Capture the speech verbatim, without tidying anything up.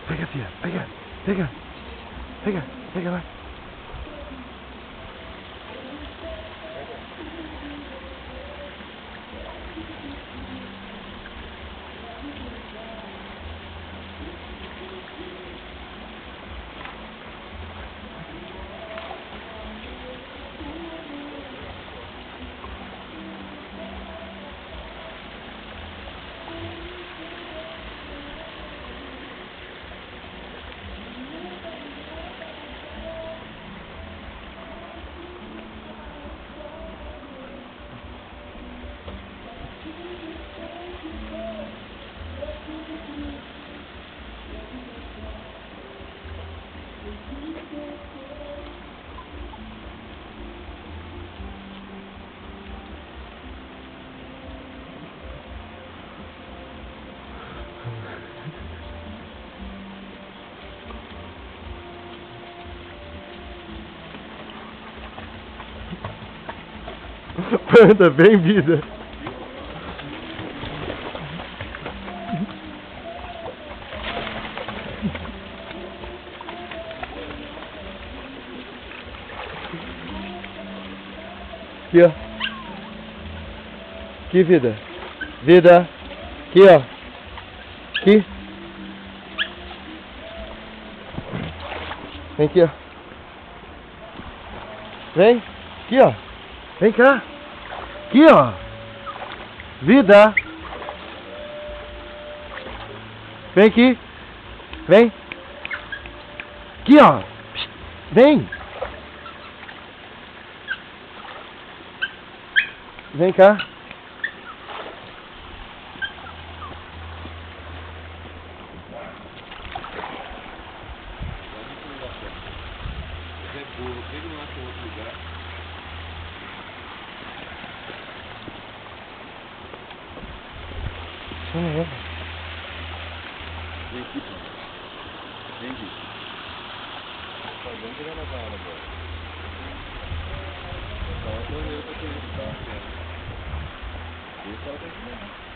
Pega, filha, pega, pega, pega, pega, vai. Panda, bem vida. Aqui, ó. Aqui, vida. Vida. Aqui, ó. Aqui. Vem aqui, ó. Vem. Aqui, ó. Vem cá. Aqui, ó. Vida. Vem aqui. Vem. Aqui, ó. Vem. Vem cá. Vem aqui, pô. Vem aqui. Vamos pegar na bala agora. Só uma torneira pra ter isso, tá? Esse cara tem que